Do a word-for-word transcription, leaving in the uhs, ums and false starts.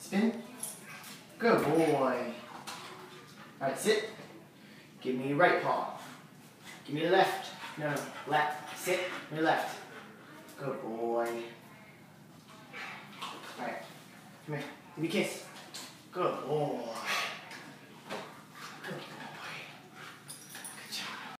Spin. Good boy. Alright, sit. Give me your right paw. Give me your left. No, no, left. Sit. Your left. Good boy. Alright. Come here. Give me a kiss. Good boy.